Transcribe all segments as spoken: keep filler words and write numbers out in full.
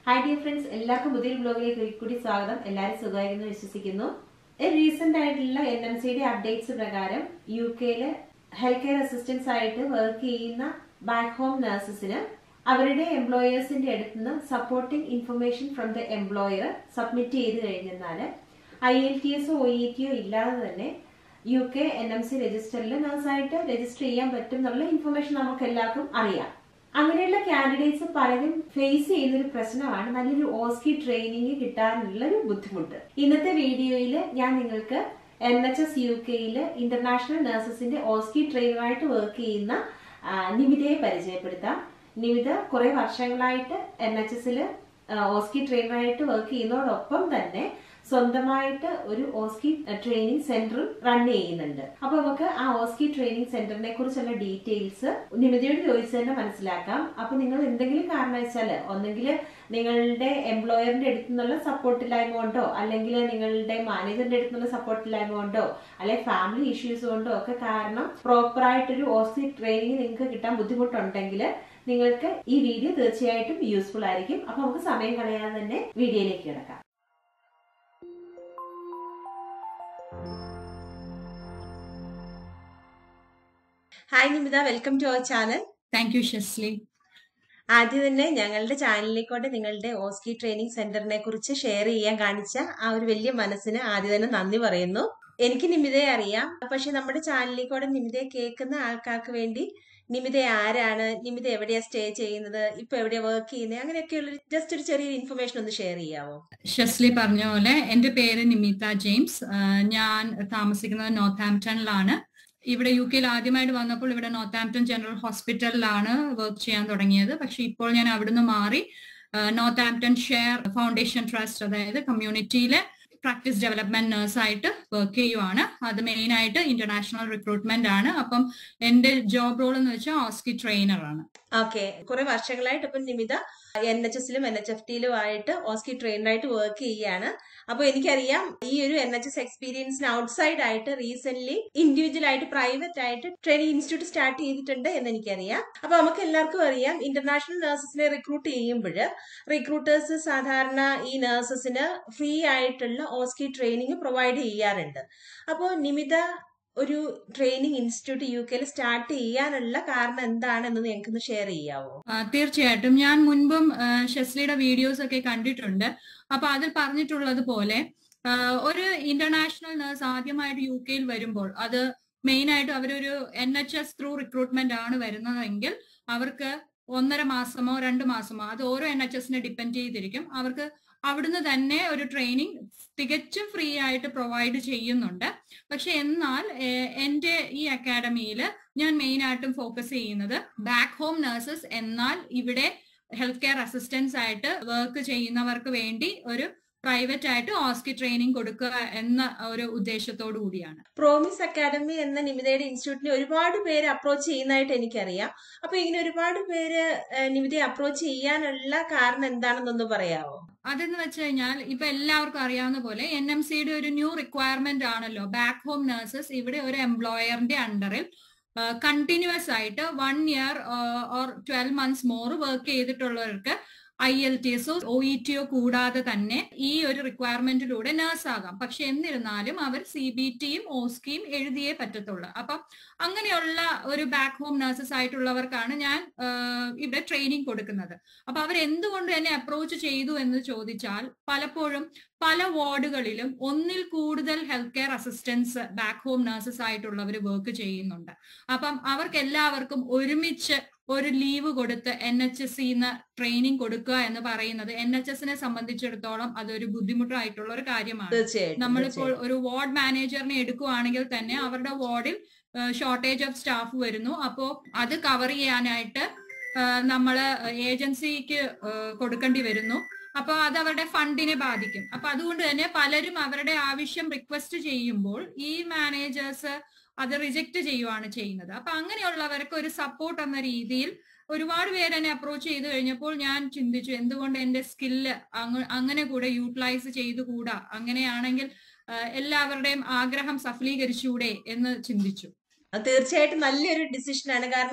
Hi dear friends, എല്ലാവർക്കും പുതിയ വ്ലോഗിലേക്ക് ഒരിക്കൽ സ്വാഗതം. എല്ലാവരും സുഖമായിരിക്കുന്നു വിശ്വസിക്കുന്നു. റീസെന്റ് ആയിട്ടുള്ള N M C യുടെ അപ്ഡേറ്റ്സ് പ്രകാരം യുകെയിലെ ഹെൽത്ത് കെയർ അസിസ്റ്റൻസ് ആയിട്ട് വർക്ക് ചെയ്യുന്ന ബാക്ക് ഹോം നഴ്സസിന് അവരുടെ എംപ്ലോയേഴ്സിന്റെ അടുത്ത് നിന്ന് supporting information from the employer submit ചെയ്ത് കഴിഞ്ഞാൽ I E L T S O O E T O ഇല്ലാതെ തന്നെ U K N M C രജിസ്റ്ററിൽ നഴ്സായിട്ട് രജിസ്റ്റർ ചെയ്യാൻ പറ്റും എന്നുള്ള ഇൻഫർമേഷൻ നമുക്ക് എല്ലാവർക്കും അറിയാം. അങ്ങനെയുള്ള കാൻഡിഡേറ്റ്സ് പലരും ഫേസ് ചെയ്യുന്ന ഒരു പ്രശ്നമാണ് നല്ലൊരു O S C E training കിട്ടാനുള്ള ഒരു ബുദ്ധിമുട്ട്. ഇന്നത്തെ വീഡിയോയിൽ ഞാൻ നിങ്ങൾക്ക് N H S U Kയില് ഇന്റർനാഷണൽ നഴ്സസിന്റെ O S C E ട്രെയിനറായിട്ട് വർക്ക് ചെയ്യുന്ന നിമിതയെ പരിചയപ്പെടുത്താം. നിമിത കുറെ വർഷങ്ങളായിട്ട് N H S ല് O S C E ട്രെയിനറായിട്ട് വർക്ക് ചെയ്യുന്നതോടൊപ്പം തന്നെ സ്വന്തമായിട്ട് ഒരു O S C E training centre run ചെയ്യുന്നുണ്ട്. അപ്പൊ നമുക്ക് ആ O S C E training സെന്ററിനെ കുറിച്ചുള്ള ഡീറ്റെയിൽസ് നിമിതയോട് ചോദിച്ചു തന്നെ മനസ്സിലാക്കാം. അപ്പൊ നിങ്ങൾ എന്തെങ്കിലും കാരണവശാല് ഒന്നെങ്കിൽ നിങ്ങളുടെ എംപ്ലോയറിന്റെ അടുത്ത് നിന്നുള്ള സപ്പോർട്ടില്ലായ്മ കൊണ്ടോ അല്ലെങ്കിൽ നിങ്ങളുടെ മാനേജറിന്റെ അടുത്ത് നിന്നുള്ള സപ്പോർട്ടില്ലായ്മ കൊണ്ടോ അല്ലെങ്കിൽ ഫാമിലി ഇഷ്യൂസ് കൊണ്ടോ ഒക്കെ കാരണം പ്രോപ്പർ ആയിട്ടൊരു O S C E training നിങ്ങൾക്ക് കിട്ടാൻ ബുദ്ധിമുട്ടുണ്ടെങ്കിൽ നിങ്ങൾക്ക് ഈ വീഡിയോ തീർച്ചയായിട്ടും യൂസ്ഫുൾ ആയിരിക്കും. അപ്പൊ നമുക്ക് സമയം കളയാതെ തന്നെ വീഡിയോയിലേക്ക് കിടക്കാം. Hi Nimitha, welcome to our channel. Thank you Shasli. ആദ്യം തന്നെ ഞങ്ങളുടെ ചാനലിലേക്കോട്ടെ നിങ്ങളുടെ O S C E training സെന്ററിനെ കുറിച്ച് ഷെയർ ചെയ്യാൻ കാണിച്ച ആ ഒരു വലിയ മനസ്സിന് ആദ്യം തന്നെ നന്ദി പറയുന്നു. എനിക്ക് നിമിതയെ അറിയാം, പക്ഷെ നമ്മുടെ ചാനലിലേക്കോടെ നിമിതയെ കേൾക്കുന്ന ആൾക്കാർക്ക് വേണ്ടി നിമിത ആരാണ്, നിമിത എവിടെയാ സ്റ്റേ ചെയ്യുന്നത്, ഇപ്പൊ എവിടെയാ വർക്ക് ചെയ്യുന്നത്, അങ്ങനെയൊക്കെയുള്ള ജസ്റ്റ് ഒരു ചെറിയൊരു ഇൻഫർമേഷൻ ഒന്ന് ഷെയർ ചെയ്യാവോ? ഷസ്ലി പറഞ്ഞ പോലെ എന്റെ പേര് നിമിത ജെയിംസ്. ഞാൻ താമസിക്കുന്നത് നോർത്ത്ഹാംപ്ടണിലാണ്. ഇവിടെ യു കെയിൽ ആദ്യമായിട്ട് വന്നപ്പോൾ ഇവിടെ നോർത്ത്ഹാംപ്ടൺ ജനറൽ ഹോസ്പിറ്റലിലാണ് വർക്ക് ചെയ്യാൻ തുടങ്ങിയത്. പക്ഷെ ഇപ്പോൾ ഞാൻ അവിടുന്ന് മാറി നോർത്ത്ഹാംപ്ടൺ ഷെയർ ഫൗണ്ടേഷൻ ട്രസ്റ്റ്, അതായത് കമ്മ്യൂണിറ്റിയിലെ പ്രാക്ടീസ് ഡെവലപ്മെന്റ് നഴ്സായിട്ട് വർക്ക് ചെയ്യുവാണ്. അത് മെയിൻ ആയിട്ട് ഇന്റർനാഷണൽ റിക്രൂട്ട്മെന്റ് ആണ്. അപ്പം എന്റെ ജോബ് റോൾ എന്ന് വെച്ചാൽ O S C E trainer ആണ്. ഓക്കെ, കുറെ വർഷങ്ങളായിട്ട് ഇപ്പം നിമിത എൻ എച്ച് എസിലും എൻ എച്ച് എഫ് ടിയിലും ആയിട്ട് O S C E ട്രെയിനറായിട്ട് വർക്ക് ചെയ്യുകയാണ്. അപ്പൊ എനിക്കറിയാം ഈ ഒരു എൻ എച്ച് എസ് എക്സ്പീരിയൻസിന് ഔട്ട്സൈഡ് ആയിട്ട് റീസെന്റ് ഇൻഡിവിജ്വൽ ആയിട്ട് പ്രൈവറ്റ് ആയിട്ട് ട്രെയിനിങ് ഇൻസ്റ്റിറ്റ്യൂട്ട് സ്റ്റാർട്ട് ചെയ്തിട്ടുണ്ട് എന്ന് എനിക്കറിയാം. അപ്പൊ നമുക്ക് എല്ലാവർക്കും അറിയാം, ഇന്റർനാഷണൽ നഴ്സസിനെ റിക്രൂട്ട് ചെയ്യുമ്പോൾ റിക്രൂട്ടേഴ്സ് സാധാരണ ഈ നഴ്സസിന് ഫ്രീ ആയിട്ടുള്ള O S C E training provide ചെയ്യാറുണ്ട്. അപ്പോൾ നിമിത ഒരു ട്രെയിനിങ് ഇൻസ്റ്റിറ്റ്യൂട്ട് യു കെയിൽ സ്റ്റാർട്ട് ചെയ്യാനുള്ള കാരണം എന്താണെന്ന് ഞങ്ങൾക്ക് ഷെയർ ചെയ്യാവോ? തീർച്ചയായിട്ടും. ഞാൻ മുൻപും ഷസ്ലിയുടെ വീഡിയോസ് ഒക്കെ കണ്ടിട്ടുണ്ട്. അപ്പൊ അതിൽ പറഞ്ഞിട്ടുള്ളത് പോലെ ഒരു ഇന്റർനാഷണൽ നഴ്സ് ആദ്യമായിട്ട് യു കെയിൽ വരുമ്പോൾ അത് മെയിൻ ആയിട്ട് അവരൊരു N H S through recruitment ആണ് വരുന്നതെങ്കിൽ അവർക്ക് ഒന്നര മാസമോ രണ്ട് മാസമോ, അത് ഓരോ എൻ എച്ച് എസിനെ ഡിപ്പെൻഡ് ചെയ്തിരിക്കും, അവർക്ക് അവിടുന്ന് തന്നെ ഒരു ട്രെയിനിങ് തികച്ചും ഫ്രീ ആയിട്ട് പ്രൊവൈഡ് ചെയ്യുന്നുണ്ട്. പക്ഷെ എന്നാൽ എൻ്റെ ഈ അക്കാഡമിയിൽ ഞാൻ മെയിൻ ആയിട്ടും ഫോക്കസ് ചെയ്യുന്നത് ബാക്ക് ഹോം നഴ്സസ്, എന്നാൽ ഇവിടെ ഹെൽത്ത് കെയർ അസിസ്റ്റൻസ് ആയിട്ട് വർക്ക് ചെയ്യുന്നവർക്ക് വേണ്ടി ഒരു പ്രൈവറ്റ് ആയിട്ട് O S C E training കൊടുക്കുക എന്ന ഒരു ഉദ്ദേശത്തോടു കൂടിയാണ്. പ്രോമിസ് അക്കാഡമി എന്ന നിമിതയുടെ ഇൻസ്റ്റിറ്റ്യൂട്ടിനെ ഒരുപാട് പേര് അപ്രോച്ച് ചെയ്യുന്നതായിട്ട് എനിക്കറിയാം. അപ്പൊ ഇങ്ങനെ ഒരുപാട് പേര് നിമിതയെ അപ്രോച്ച് ചെയ്യാനുള്ള കാരണം എന്താണെന്നൊന്ന് പറയാവോ? അതെന്ന് വെച്ച് കഴിഞ്ഞാൽ ഇപ്പൊ എല്ലാവർക്കും അറിയാവുന്ന പോലെ എൻ എം സിയുടെ ഒരു ന്യൂ റിക്വയർമെന്റ് ആണല്ലോ ബാക്ക് ഹോം നഴ്സസ് ഇവിടെ ഒരു എംപ്ലോയറിന്റെ അണ്ടറിൽ കണ്ടിന്യൂസ് ആയിട്ട് one year or twelve months more work ചെയ്തിട്ടുള്ളവർക്ക് I E L T S O O E T O കൂടാതെ തന്നെ ഈ ഒരു റിക്വയർമെന്റിലൂടെ നഴ്സ് ആകാം. പക്ഷെ എന്നിരുന്നാലും അവർ സി ബി ടിയും O S C Eയും എഴുതിയേ പറ്റത്തുള്ളൂ. അപ്പം അങ്ങനെയുള്ള ഒരു ബാക്ക് ഹോം നഴ്സസ് ആയിട്ടുള്ളവർക്കാണ് ഞാൻ ഇവിടെ ട്രെയിനിങ് കൊടുക്കുന്നത്. അപ്പൊ അവർ എന്തുകൊണ്ട് എന്നെ അപ്രോച്ച് ചെയ്തു എന്ന് ചോദിച്ചാൽ പലപ്പോഴും പല വാർഡുകളിലും ഒന്നിൽ കൂടുതൽ health care assistance back home nurses ആയിട്ടുള്ളവർ വർക്ക് ചെയ്യുന്നുണ്ട്. അപ്പം അവർക്ക് എല്ലാവർക്കും ഒരുമിച്ച് ഒരു ലീവ് കൊടുത്ത് എൻ എച്ച് എസ് സിന്ന് ട്രെയിനിങ് കൊടുക്കുക എന്ന് പറയുന്നത് എൻ എച്ച് എസിനെ സംബന്ധിച്ചിടത്തോളം അതൊരു ബുദ്ധിമുട്ടായിട്ടുള്ള ഒരു കാര്യമാണ്. നമ്മളിപ്പോൾ ഒരു വാർഡ് മാനേജറിനെ എടുക്കുകയാണെങ്കിൽ തന്നെ അവരുടെ വാർഡിൽ ഷോർട്ടേജ് ഓഫ് സ്റ്റാഫ് വരുന്നു. അപ്പോൾ അത് കവർ ചെയ്യാനായിട്ട് നമ്മള് ഏജൻസിക്ക് കൊടുക്കേണ്ടി വരുന്നു. അപ്പൊ അത് അവരുടെ ഫണ്ടിനെ ബാധിക്കും. അപ്പൊ അതുകൊണ്ട് തന്നെ പലരും അവരുടെ ആവശ്യം റിക്വസ്റ്റ് ചെയ്യുമ്പോൾ ഈ മാനേജേഴ്സ് അത് റിജക്ട് ചെയ്യുവാണ് ചെയ്യുന്നത്. അപ്പൊ അങ്ങനെയുള്ളവർക്ക് ഒരു സപ്പോർട്ട് എന്ന രീതിയിൽ ഒരുപാട് പേര് എന്നെ അപ്രോച്ച് ചെയ്ത് കഴിഞ്ഞപ്പോൾ ഞാൻ ചിന്തിച്ചു എന്തുകൊണ്ട് എന്റെ സ്കില്ല് അങ്ങനെ കൂടെ യൂട്ടിലൈസ് ചെയ്തുകൂടാ, അങ്ങനെയാണെങ്കിൽ എല്ലാവരുടെയും ആഗ്രഹം സഫലീകരിച്ചൂടെ എന്ന് ചിന്തിച്ചു. തീർച്ചയായിട്ടും നല്ലൊരു ഡിസിഷനാണ്. കാരണം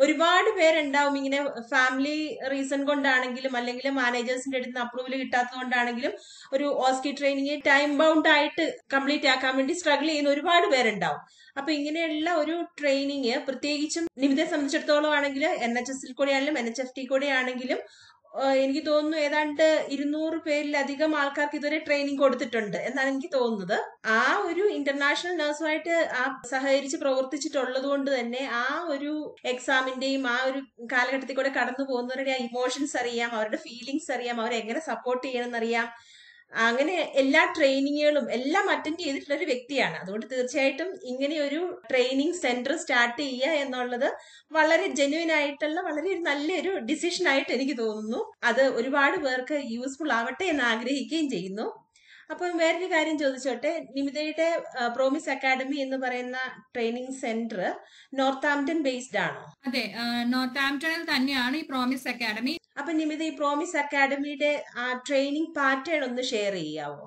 ഒരുപാട് പേരുണ്ടാവും ഇങ്ങനെ ഫാമിലി റീസൺ കൊണ്ടാണെങ്കിലും അല്ലെങ്കിൽ മാനേജേഴ്സിന്റെ അടുത്ത് നിന്ന് അപ്രൂവൽ കിട്ടാത്തത് കൊണ്ടാണെങ്കിലും ഒരു ഓസ്കി ട്രെയിനിങ് ടൈം ബൗണ്ട് ആയിട്ട് കംപ്ലീറ്റ് ആക്കാൻ വേണ്ടി സ്ട്രഗിൾ ചെയ്യുന്ന ഒരുപാട് പേരുണ്ടാവും. അപ്പൊ ഇങ്ങനെയുള്ള ഒരു ട്രെയിനിങ് പ്രത്യേകിച്ചും നിമിതയെ സംബന്ധിച്ചിടത്തോളം ആണെങ്കിൽ എൻ എച്ച് എസിൽ കൂടെ ആണെങ്കിലും എൻ എച്ച് എഫ് ടി കൂടെ ആണെങ്കിലും എനിക്ക് തോന്നുന്നു ഏതാണ്ട് ഇരുന്നൂറ് പേരിലധികം ആൾക്കാർക്ക് ഇതുവരെ ട്രെയിനിങ് കൊടുത്തിട്ടുണ്ട് എന്നാണ് എനിക്ക് തോന്നുന്നത്. ആ ഒരു ഇന്റർനാഷണൽ നഴ്സുമായിട്ട് ആ സഹകരിച്ച് പ്രവർത്തിച്ചിട്ടുള്ളത് കൊണ്ട് തന്നെ ആ ഒരു എക്സാമിന്റെയും ആ ഒരു കാലഘട്ടത്തിൽ കൂടെ കടന്നു പോകുന്നവരുടെ ഇമോഷൻസ് അറിയാം, അവരുടെ ഫീലിങ്സ് അറിയാം, അവരെ എങ്ങനെ സപ്പോർട്ട് ചെയ്യണമെന്ന് അറിയാം. അങ്ങനെ എല്ലാ ട്രെയിനിങ്ങുകളും എല്ലാം അറ്റൻഡ് ചെയ്തിട്ടുള്ള ഒരു വ്യക്തിയാണ്. അതുകൊണ്ട് തീർച്ചയായിട്ടും ഇങ്ങനെ ഒരു ട്രെയിനിങ് സെന്റർ സ്റ്റാർട്ട് ചെയ്യുക എന്നുള്ളത് വളരെ ജെന്യുവൻ ആയിട്ടുള്ള വളരെ ഒരു നല്ലൊരു ഡിസിഷൻ ആയിട്ട് എനിക്ക് തോന്നുന്നു. അത് ഒരുപാട് പേർക്ക് യൂസ്ഫുൾ ആവട്ടെ എന്ന് ആഗ്രഹിക്കുകയും ചെയ്യുന്നു. അപ്പൊ വേറൊരു കാര്യം ചോദിച്ചോട്ടെ, നിമിതയുടെ പ്രോമിസ് അക്കാഡമി എന്ന് പറയുന്ന ട്രെയിനിങ് സെന്റർ നോർത്ത്ഹാംപ്ടൺ ബേസ്ഡ് ആണോ? അതെ, നോർത്ത്ഹാംപ്ടണിൽ തന്നെയാണ് ഈ പ്രോമിസ് അക്കാഡമി. അപ്പൊ നിമിത ഈ പ്രോമിസ് അക്കാഡമിയുടെ ആ ട്രെയിനിങ് പാറ്റേൺ ഒന്ന് ഷെയർ ചെയ്യാവോ?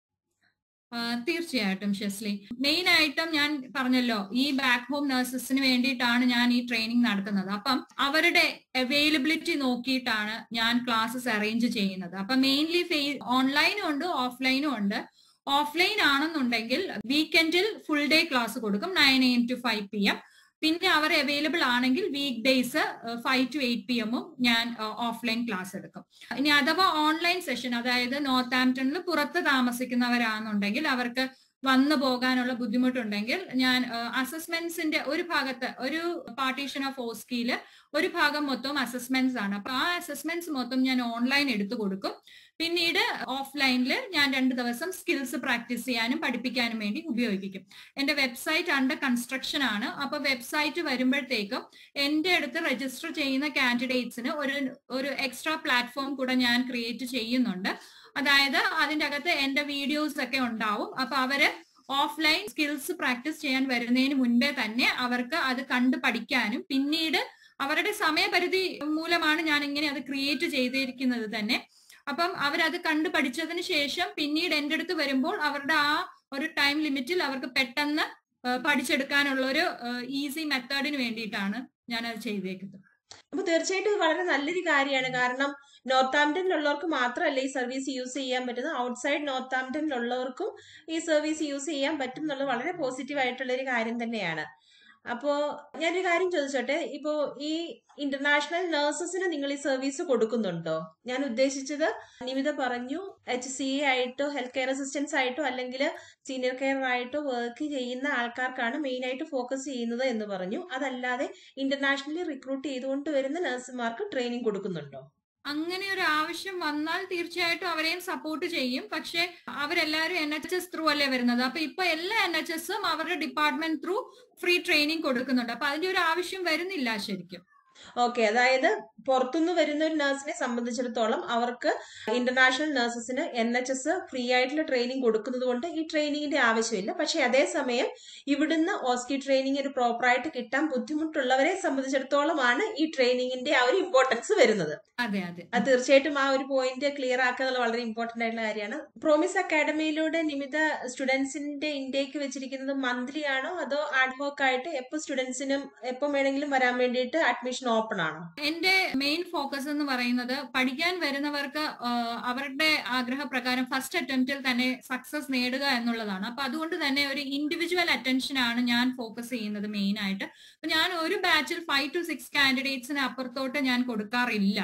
തീർച്ചയായിട്ടും ഷെസ്ലി. മെയിൻ ആയിട്ടും ഞാൻ പറഞ്ഞല്ലോ ഈ ബാക്ക് ഹോം നഴ്സസിന് വേണ്ടിയിട്ടാണ് ഞാൻ ഈ ട്രെയിനിങ് നടത്തുന്നത്. അപ്പം അവരുടെ അവൈലബിലിറ്റി നോക്കിയിട്ടാണ് ഞാൻ ക്ലാസ്സസ് അറേഞ്ച് ചെയ്യുന്നത്. അപ്പൊ മെയിൻലി ഓൺലൈനും ഉണ്ട് ഓഫ്ലൈനും ഉണ്ട്. ഓഫ്ലൈൻ ആണെന്നുണ്ടെങ്കിൽ വീക്കെൻഡിൽ ഫുൾ ഡേ ക്ലാസ് കൊടുക്കും, nine A M to five P M. പിന്നെ അവർ അവൈലബിൾ ആണെങ്കിൽ weekdays five to eight P എമ്മും ഞാൻ ഓഫ്ലൈൻ ക്ലാസ് എടുക്കും. ഇനി അഥവാ ഓൺലൈൻ സെഷൻ, അതായത് നോർത്ത്ഹാംപ്ടണിൽ പുറത്ത് താമസിക്കുന്നവരാണെന്നുണ്ടെങ്കിൽ അവർക്ക് വന്നു പോകാനുള്ള ബുദ്ധിമുട്ടുണ്ടെങ്കിൽ ഞാൻ അസസ്മെന്റ്സിന്റെ ഒരു ഭാഗത്ത് ഒരു പാർട്ടീഷൻ ഓഫ് ഓസ്കിയില് ഒരു ഭാഗം മൊത്തം അസസ്മെന്റ്സ് ആണ്. അപ്പൊ ആ അസസ്മെന്റ്സ് മൊത്തം ഞാൻ ഓൺലൈൻ എടുത്തു കൊടുക്കും. പിന്നീട് ഓഫ്ലൈനിൽ ഞാൻ രണ്ട് ദിവസം സ്കിൽസ് പ്രാക്ടീസ് ചെയ്യാനും പഠിപ്പിക്കാനും വേണ്ടി ഉപയോഗിക്കും. എന്റെ വെബ്സൈറ്റ് അണ്ടർ കൺസ്ട്രക്ഷൻ ആണ്. അപ്പൊ വെബ്സൈറ്റ് വരുമ്പോഴത്തേക്കും എന്റെ അടുത്ത് രജിസ്റ്റർ ചെയ്യുന്ന കാൻഡിഡേറ്റ്സിന് ഒരു ഒരു എക്സ്ട്രാ പ്ലാറ്റ്ഫോം കൂടെ ഞാൻ ക്രിയേറ്റ് ചെയ്യുന്നുണ്ട്. അതായത് അതിന്റെ അകത്ത് എന്റെ വീഡിയോസ് ഒക്കെ ഉണ്ടാവും. അപ്പൊ അവര് ഓഫ്ലൈൻ സ്കിൽസ് പ്രാക്ടീസ് ചെയ്യാൻ വരുന്നതിന് മുൻപേ തന്നെ അവർക്ക് അത് കണ്ട് പഠിക്കാനും, പിന്നീട് അവരുടെ സമയപരിധി മൂലമാണ് ഞാൻ ഇങ്ങനെ അത് ക്രിയേറ്റ് ചെയ്തിരിക്കുന്നത് തന്നെ. അപ്പം അവരത് കണ്ട് പഠിച്ചതിന് ശേഷം പിന്നീട് എൻ്റെ അടുത്ത് വരുമ്പോൾ അവരുടെ ആ ഒരു ടൈം ലിമിറ്റിൽ അവർക്ക് പെട്ടെന്ന് പഠിച്ചെടുക്കാനുള്ള ഒരു ഈസി മെത്തേഡിന് വേണ്ടിയിട്ടാണ് ഞാൻ അത് ചെയ്തേക്കുന്നത്. അപ്പൊ തീർച്ചയായിട്ടും ഇത് വളരെ നല്ലൊരു കാര്യമാണ്. കാരണം നോർത്ത്ഹാംപ്ടണിലുള്ളവർക്ക് മാത്രമല്ല ഈ സർവീസ് യൂസ് ചെയ്യാൻ പറ്റുന്നത്, ഔട്ട്സൈഡ് നോർത്ത്ഹാംപ്ടണിലുള്ളവർക്കും ഈ സർവീസ് യൂസ് ചെയ്യാൻ പറ്റും എന്നുള്ളത് വളരെ പോസിറ്റീവ് ആയിട്ടുള്ള ഒരു കാര്യം തന്നെയാണ്. അപ്പോ ഞാനൊരു കാര്യം ചോദിച്ചോട്ടെ, ഇപ്പോ ഈ ഇന്റർനാഷണൽ നഴ്സസിന് നിങ്ങൾ ഈ സർവീസ് കൊടുക്കുന്നുണ്ടോ? ഞാൻ ഉദ്ദേശിച്ചത്, നിമിത പറഞ്ഞു എച്ച് സി എ ആയിട്ടോ ഹെൽത്ത് കെയർ അസിസ്റ്റൻസ് ആയിട്ടോ അല്ലെങ്കിൽ സീനിയർ കെയർ ആയിട്ടോ വർക്ക് ചെയ്യുന്ന ആൾക്കാർക്കാണ് മെയിൻ ആയിട്ട് ഫോക്കസ് ചെയ്യുന്നത് എന്ന് പറഞ്ഞു. അതല്ലാതെ ഇന്റർനാഷണലി റിക്രൂട്ട് ചെയ്തുകൊണ്ട് വരുന്ന നഴ്സുമാർക്ക് ട്രെയിനിങ് കൊടുക്കുന്നുണ്ടോ? അങ്ങനെ ഒരു ആവശ്യം വന്നാൽ തീർച്ചയായിട്ടും അവരെയും സപ്പോർട്ട് ചെയ്യും. പക്ഷെ അവരെല്ലാവരും എൻ എച്ച് എസ് ത്രൂ അല്ലേ വരുന്നത്. അപ്പൊ ഇപ്പൊ എല്ലാ എൻ എച്ച് എസും അവരുടെ ഡിപ്പാർട്ട്മെന്റ് ത്രൂ ഫ്രീ ട്രെയിനിങ് കൊടുക്കുന്നുണ്ട്. അപ്പൊ അതിന്റെ ഒരു ആവശ്യം വരുന്നില്ല ശരിക്കും. ഓക്കെ, അതായത് പുറത്തുനിന്ന് വരുന്ന ഒരു നഴ്സിനെ സംബന്ധിച്ചിടത്തോളം അവർക്ക് ഇന്റർനാഷണൽ നഴ്സസിന് എൻ എച്ച് എസ് ഫ്രീ ആയിട്ടുള്ള ട്രെയിനിങ് കൊടുക്കുന്നത് കൊണ്ട് ഈ ട്രെയിനിങ്ങിന്റെ ആവശ്യമില്ല. പക്ഷെ അതേസമയം ഇവിടുന്ന് ഓസ്കി ട്രെയിനിങ് ഒരു പ്രോപ്പറായിട്ട് കിട്ടാൻ ബുദ്ധിമുട്ടുള്ളവരെ സംബന്ധിച്ചിടത്തോളമാണ് ഈ ട്രെയിനിങ്ങിന്റെ ആ ഒരു ഇമ്പോർട്ടൻസ് വരുന്നത്. അതെ അതെ അത് തീർച്ചയായിട്ടും ആ ഒരു പോയിന്റ് ക്ലിയർ ആക്കുക വളരെ ഇമ്പോർട്ടന്റ് ആയിട്ടുള്ള കാര്യമാണ്. പ്രോമിസ് അക്കാഡമിയിലൂടെ നിമിത സ്റ്റുഡൻസിന്റെ ഇൻടേക്ക് വെച്ചിരിക്കുന്നത് മന്ത്ലി ആണോ അതോ ആഡ്ഹോക്ക് ആയിട്ട് എപ്പോ സ്റ്റുഡൻസിനും എപ്പം വേണമെങ്കിലും വരാൻ വേണ്ടിയിട്ട് അഡ്മിഷൻ ഓപ്പൺ ആണോ? എന്റെ മെയിൻ ഫോക്കസ് എന്ന് പറയുന്നത് പഠിക്കാൻ വരുന്നവർക്ക് അവരുടെ ആഗ്രഹപ്രകാരം ഫസ്റ്റ് അറ്റംപ്റ്റിൽ തന്നെ സക്സസ് നേടുക എന്നുള്ളതാണ്. അപ്പൊ അതുകൊണ്ട് തന്നെ ഒരു ഇൻഡിവിജ്വൽ അറ്റൻഷൻ ആണ് ഞാൻ ഫോക്കസ് ചെയ്യുന്നത് മെയിൻ ആയിട്ട്. അപ്പൊ ഞാൻ ഒരു ബാച്ചിൽ ഫൈവ് ടു സിക്സ് കാൻഡിഡേറ്റ്സിന് അപ്പുറത്തോട്ട് ഞാൻ കൊടുക്കാറില്ല.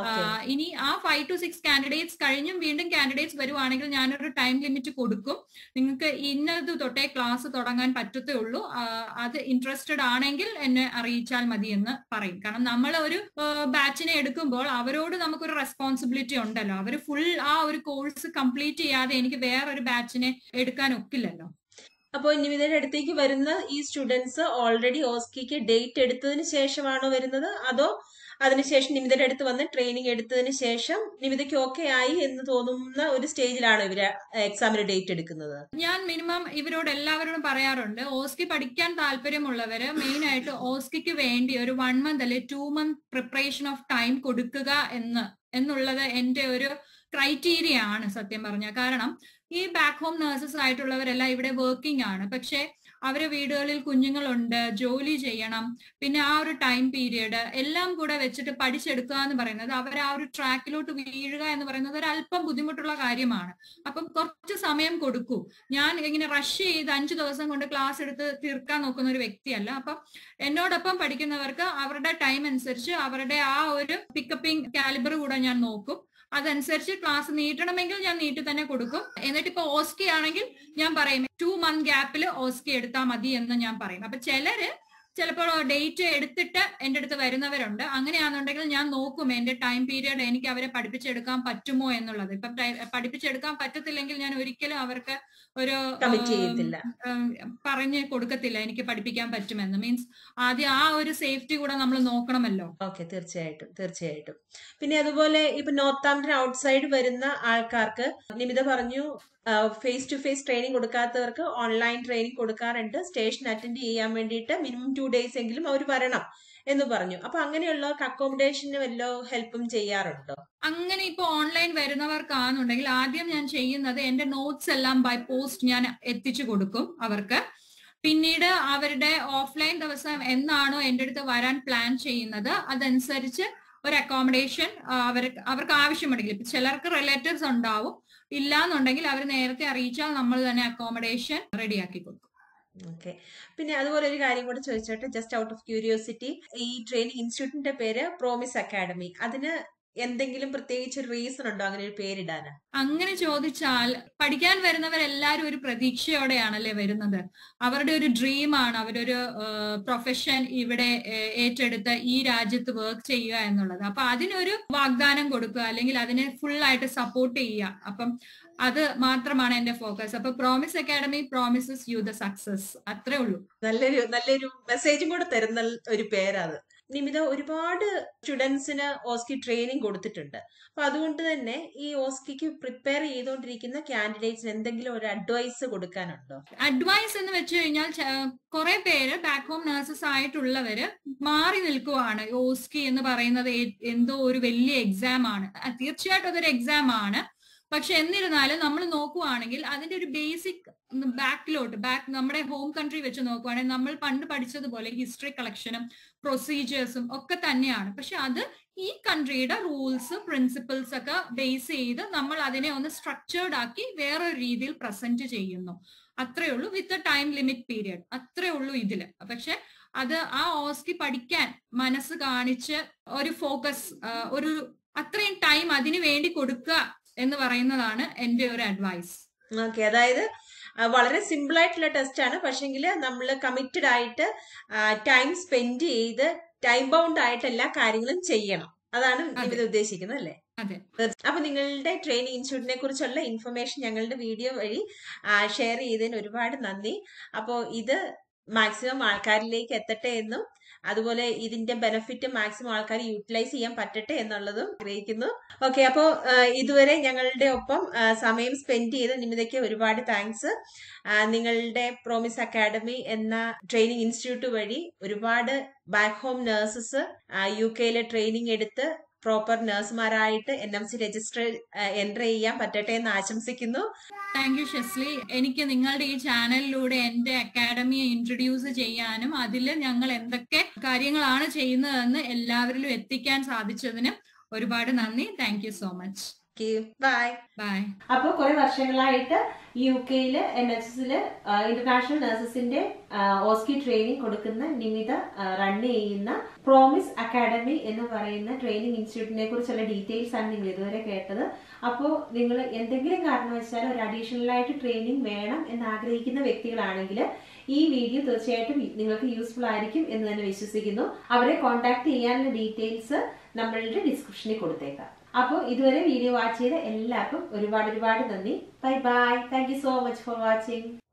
ഇനി ആ ഫൈവ് ടു സിക്സ് കാൻഡിഡേറ്റ്സ് കഴിഞ്ഞും വീണ്ടും കാൻഡിഡേറ്റ്സ് വരുവാണെങ്കിൽ ഞാനൊരു ടൈം ലിമിറ്റ് കൊടുക്കും. നിങ്ങൾക്ക് ഇന്നത് തൊട്ടേ ക്ലാസ് തുടങ്ങാൻ പറ്റത്തേ ഉള്ളൂ, അത് ഇൻട്രസ്റ്റഡ് ആണെങ്കിൽ എന്നെ അറിയിച്ചാൽ മതി എന്ന് പറയും. കാരണം നമ്മൾ ഒരു ബാച്ചിനെ എടുക്കുമ്പോൾ അവരോട് നമുക്കൊരു റെസ്പോൺസിബിലിറ്റി ഉണ്ടല്ലോ. അവർ ഫുൾ ആ ഒരു കോഴ്സ് കംപ്ലീറ്റ് ചെയ്യാതെ എനിക്ക് വേറൊരു ബാച്ചിനെ എടുക്കാൻ ഒക്കില്ലല്ലോ. അപ്പോൾ നിമിതയുടെ അടുത്തേക്ക് വരുന്ന ഈ സ്റ്റുഡൻസ് ഓൾറെഡി ഓസ്കിക്ക് ഡേറ്റ് എടുത്തതിന് ശേഷമാണോ വരുന്നത്, അതോ അതിനുശേഷം നിമിതയുടെ അടുത്ത് വന്ന് ട്രെയിനിങ് എടുത്തതിന് ശേഷം നിമിതയ്ക്ക് ഓക്കെ ആയി എന്ന് തോന്നുന്ന ഒരു സ്റ്റേജിലാണ് ഇവര് എക്സാമിന് ഡേറ്റ് എടുക്കുന്നത്? ഞാൻ മിനിമം ഇവരോട് എല്ലാവരോടും പറയാറുണ്ട്, ഓസ്കി പഠിക്കാൻ താല്പര്യമുള്ളവര് മെയിൻ ആയിട്ട് ഓസ്കിക്ക് വേണ്ടി ഒരു വൺ മന്ത് അല്ലെ two month preparation of time കൊടുക്കുക എന്ന് എന്നുള്ളത് എന്റെ ഒരു ക്രൈറ്റീരിയ ആണ് സത്യം പറഞ്ഞ. കാരണം ഈ ബാക്ക് ഹോം നഴ്സസ് ആയിട്ടുള്ളവരെല്ലാം ഇവിടെ വർക്കിംഗ് ആണ്. പക്ഷെ അവരെ വീടുകളിൽ കുഞ്ഞുങ്ങളുണ്ട്, ജോലി ചെയ്യണം, പിന്നെ ആ ഒരു ടൈം പീരിയഡ് എല്ലാം കൂടെ വെച്ചിട്ട് പഠിച്ചെടുക്കുക എന്ന് പറയുന്നത്, അവർ ആ ഒരു ട്രാക്കിലോട്ട് വീഴുക എന്ന് പറയുന്നത് ഒരു അല്പം ബുദ്ധിമുട്ടുള്ള കാര്യമാണ്. അപ്പം കുറച്ച് സമയം കൊടുക്കൂ. ഞാൻ ഇങ്ങനെ റഷ് ചെയ്ത് അഞ്ചു ദിവസം കൊണ്ട് ക്ലാസ് എടുത്ത് തീർക്കാൻ നോക്കുന്ന ഒരു വ്യക്തിയല്ല. അപ്പം എന്നോടൊപ്പം പഠിക്കുന്നവർക്ക് അവരുടെ ടൈം അനുസരിച്ച് അവരുടെ ആ ഒരു പിക്കപ്പിംഗ് കാലിബർ കൂടെ ഞാൻ നോക്കും. അതനുസരിച്ച് ക്ലാസ് നീട്ടണമെങ്കിൽ ഞാൻ നീട്ടി തന്നെ കൊടുക്കും. എന്നിട്ട് ഇപ്പൊ ഓസ്കി ആണെങ്കിൽ ഞാൻ പറയും ടു മന്ത് ഗ്യാപ്പിൽ ഓസ്കി എടുത്താൽ മതി എന്ന് ഞാൻ പറയും. അപ്പൊ ചിലര് ചിലപ്പോൾ ഡേറ്റ് എടുത്തിട്ട് എൻ്റെ അടുത്ത് വരുന്നവരുണ്ട്. അങ്ങനെയാണെന്നുണ്ടെങ്കിൽ ഞാൻ നോക്കും എന്റെ ടൈം പീരിയഡ് എനിക്ക് അവരെ പഠിപ്പിച്ചെടുക്കാൻ പറ്റുമോ എന്നുള്ളത്. ഇപ്പൊ പഠിപ്പിച്ചെടുക്കാൻ പറ്റത്തില്ലെങ്കിൽ ഞാൻ ഒരിക്കലും അവർക്ക് ഒരു പറഞ്ഞ് കൊടുക്കത്തില്ല എനിക്ക് പഠിപ്പിക്കാൻ പറ്റുമെന്ന്. മീൻസ് ആദ്യം ആ ഒരു സേഫ്റ്റി കൂടെ നമ്മൾ നോക്കണമല്ലോ. ഓക്കെ, തീർച്ചയായിട്ടും തീർച്ചയായിട്ടും. പിന്നെ അതുപോലെ ഇപ്പൊ നോർത്താംപ്ടൺ ഔട്ട്സൈഡ് വരുന്ന ആൾക്കാർക്ക് നിമിത പറഞ്ഞു ഫേസ് ടു ഫേസ് ട്രെയിനിങ് കൊടുക്കാത്തവർക്ക് ഓൺലൈൻ ട്രെയിനിങ് കൊടുക്കാറുണ്ട്. സ്റ്റേഷൻ അറ്റൻഡ് ചെയ്യാൻ വേണ്ടിയിട്ട് മിനിമം ടു ഡേയ്സ് എങ്കിലും അവർ വരണം എന്ന് പറഞ്ഞു. അപ്പൊ അങ്ങനെയുള്ളവർക്ക് അക്കോമഡേഷന് വല്ല ഹെൽപ്പും ചെയ്യാറുണ്ടോ? അങ്ങനെ ഇപ്പൊ ഓൺലൈൻ വരുന്നവർക്കാണെന്നുണ്ടെങ്കിൽ ആദ്യം ഞാൻ ചെയ്യുന്നത് എന്റെ നോട്ട്സ് എല്ലാം ബൈ പോസ്റ്റ് ഞാൻ എത്തിച്ചു കൊടുക്കും അവർക്ക്. പിന്നീട് അവരുടെ ഓഫ്ലൈൻ ദിവസം എന്നാണോ എൻ്റെ അടുത്ത് വരാൻ പ്ലാൻ ചെയ്യുന്നത് അതനുസരിച്ച് ഒരു അക്കോമഡേഷൻ അവർക്ക് അവർക്ക് ആവശ്യമുണ്ടെങ്കിൽ, ഇപ്പൊ ചിലർക്ക് റിലേറ്റീവ്സ് ഉണ്ടാവും, ഇല്ലാന്നുണ്ടെങ്കിൽ അവർ നേരത്തെ അറിയിച്ചാൽ നമ്മൾ തന്നെ അക്കോമഡേഷൻ റെഡിയാക്കി കൊടുക്കും. ഓക്കെ. പിന്നെ അതുപോലെ ഒരു കാര്യം കൂടെ ചോദിച്ചോട്ടെ, ജസ്റ്റ് ഔട്ട് ഓഫ് ക്യൂരിയോസിറ്റി, ഈ ട്രെയിനിങ് ഇൻസ്റ്റിറ്റ്യൂട്ടിന്റെ പേര് പ്രോമിസ് അക്കാഡമി, അതിന് എന്തെങ്കിലും പ്രത്യേകിച്ച് ഒരു റീസൺ ഉണ്ടോ അങ്ങനെ ഒരു പേരിടാന്? അങ്ങനെ ചോദിച്ചാൽ പഠിക്കാൻ വരുന്നവരെല്ലാരും ഒരു പ്രതീക്ഷയോടെയാണല്ലേ വരുന്നത്. അവരുടെ ഒരു ഡ്രീമാണ് അവരൊരു പ്രൊഫഷൻ ഇവിടെ ഏറ്റെടുത്ത് ഈ രാജ്യത്ത് വർക്ക് ചെയ്യുക എന്നുള്ളത്. അപ്പൊ അതിനൊരു വാഗ്ദാനം കൊടുക്കുക, അല്ലെങ്കിൽ അതിനെ ഫുൾ ആയിട്ട് സപ്പോർട്ട് ചെയ്യുക. അപ്പം അത് മാത്രമാണ് എന്റെ ഫോക്കസ്. അപ്പൊ promise academy promises you the success, അത്രേ ഉള്ളൂ. നല്ലൊരു നല്ലൊരു മെസ്സേജും കൂടെ തരുന്ന ഒരു പേരാത്. നിമിത ഒരുപാട് സ്റ്റുഡൻസിന് ഓസ്കി ട്രെയിനിങ് കൊടുത്തിട്ടുണ്ട്. അപ്പൊ അതുകൊണ്ട് തന്നെ ഈ ഓസ്കിക്ക് പ്രിപ്പയർ ചെയ്തുകൊണ്ടിരിക്കുന്ന കാൻഡിഡേറ്റ്സിന് എന്തെങ്കിലും ഒരു അഡ്വൈസ് കൊടുക്കാനുണ്ടോ? അഡ്വൈസ് എന്ന് വെച്ച് കഴിഞ്ഞാൽ കുറെ പേര് ബാക്ക് ഹോം നഴ്സസ് ആയിട്ടുള്ളവര് മാറി നിൽക്കുവാണ്. ഓസ്കി എന്ന് പറയുന്നത് എന്തോ ഒരു വലിയ എക്സാം ആണ്. തീർച്ചയായിട്ടും അതൊരു എക്സാം ആണ്. പക്ഷെ എന്നിരുന്നാലും നമ്മൾ നോക്കുവാണെങ്കിൽ അതിന്റെ ഒരു ബേസിക് ബാക്കിലോട്ട് ബാക്ക് നമ്മുടെ ഹോം കൺട്രി വെച്ച് നോക്കുവാണെങ്കിൽ നമ്മൾ പണ്ട് പഠിച്ചതുപോലെ ഹിസ്റ്ററി കളക്ഷനും പ്രൊസീജിയേഴ്സും ഒക്കെ തന്നെയാണ്. പക്ഷെ അത് ഈ കൺട്രിയുടെ റൂൾസ് പ്രിൻസിപ്പിൾസ് ഒക്കെ ബേസ് ചെയ്ത് നമ്മൾ അതിനെ ഒന്ന് സ്ട്രക്ചേർഡ് ആക്കി വേറൊരു രീതിയിൽ പ്രസന്റ് ചെയ്യുന്നു. അത്രേ ഉള്ളൂ. With a time limit period, അത്രേ ഉള്ളൂ ഇതില്. പക്ഷെ അത് ആ ഓസ്കി പഠിക്കാൻ മനസ്സ് കാണിച്ച് ഒരു ഫോക്കസ്, ഒരു അത്രയും ടൈം അതിനു വേണ്ടി കൊടുക്കുക എന്ന് പറയുന്നതാണ് എന്റെ ഒരു അഡ്വൈസ്. ഓക്കെ, അതായത് വളരെ സിമ്പിൾ ആയിട്ടുള്ള ടെസ്റ്റ് ആണ്, പക്ഷെങ്കിൽ നമ്മൾ കമ്മിറ്റഡ് ആയിട്ട് ടൈം സ്പെൻഡ് ചെയ്ത് ടൈം ബൗണ്ട് ആയിട്ട് എല്ലാ കാര്യങ്ങളും ചെയ്യണം. അതാണ് ഇത് ഉദ്ദേശിക്കുന്നത് അല്ലേ? അതെ. അപ്പൊ നിങ്ങളുടെ ട്രെയിനിങ് ഇൻസ്റ്റിറ്റ്യൂട്ടിനെ കുറിച്ചുള്ള ഇൻഫർമേഷൻ ഞങ്ങളുടെ വീഡിയോ വഴി ഷെയർ ചെയ്തതിന് ഒരുപാട് നന്ദി. അപ്പോ ഇത് മാക്സിമം ആൾക്കാരിലേക്ക് എത്തട്ടെ എന്നും അതുപോലെ ഇതിന്റെ ബെനിഫിറ്റ് മാക്സിമം ആൾക്കാർ യൂട്ടിലൈസ് ചെയ്യാൻ പറ്റട്ടെ എന്നുള്ളതും ആഗ്രഹിക്കുന്നു. ഓക്കെ, അപ്പോ ഇതുവരെ ഞങ്ങളുടെ ഒപ്പം സമയം സ്പെൻഡ് ചെയ്ത നിമിതയ്ക്ക് ഒരുപാട് താങ്ക്സ്. നിങ്ങളുടെ പ്രോമിസ് അക്കാഡമി എന്ന ട്രെയിനിങ് ഇൻസ്റ്റിറ്റ്യൂട്ട് വഴി ഒരുപാട് ബാക്ക് ഹോം നഴ്സസ് യു കെയിലെ ട്രെയിനിങ് എടുത്ത് പ്രോപ്പർ നഴ്സുമാരായിട്ട് N M C register entry ചെയ്യാൻ പറ്റട്ടെ എന്ന് ആശംസിക്കുന്നു. Thank you Shasli. എനിക്ക് നിങ്ങളുടെ ഈ ചാനലിലൂടെ എന്റെ അക്കാഡമിയെ ഇൻട്രൊഡ്യൂസ് ചെയ്യാനും അതിൽ ഞങ്ങൾ എന്തൊക്കെ കാര്യങ്ങളാണ് ചെയ്യുന്നതെന്ന് എല്ലാവരിലും എത്തിക്കാൻ സാധിച്ചതിന് ഒരുപാട് നന്ദി. Thank you so much. Bye bye. അപ്പോൾ കുറെ വർഷങ്ങളായിട്ട് യു കെയില് എൻ എച്ച് എസില് ഇന്റർനാഷണൽ നഴ്സസിന്റെ ഓസ്കി ട്രെയിനിങ് കൊടുക്കുന്ന നിമിത റൺ ചെയ്യുന്ന പ്രോമിസ് അക്കാഡമി എന്ന് പറയുന്ന ട്രെയിനിങ് ഇൻസ്റ്റിറ്റ്യൂട്ടിനെ കുറിച്ചുള്ള ഡീറ്റെയിൽസ് ആണ് നിങ്ങൾ ഇതുവരെ കേട്ടത്. അപ്പോൾ നിങ്ങൾ എന്തെങ്കിലും കാരണവശാൽ ഒരു അഡീഷണൽ ആയിട്ട് ട്രെയിനിങ് വേണം എന്ന് ആഗ്രഹിക്കുന്ന വ്യക്തികളാണെങ്കിൽ ഈ വീഡിയോ തീർച്ചയായിട്ടും നിങ്ങൾക്ക് യൂസ്ഫുൾ ആയിരിക്കും എന്ന് തന്നെ വിശ്വസിക്കുന്നു. അവരെ കോൺടാക്ട് ചെയ്യാനുള്ള ഡീറ്റെയിൽസ് നമ്മളുടെ ഡിസ്ക്രിപ്ഷനിൽ കൊടുത്തേക്കാം. അപ്പോൾ ഇതുവരെ വീഡിയോ വാച്ച് ചെയ്ത എല്ലാവർക്കും ഒരുപാട് ഒരുപാട് നന്ദി. Bye bye. Thank you so much for watching.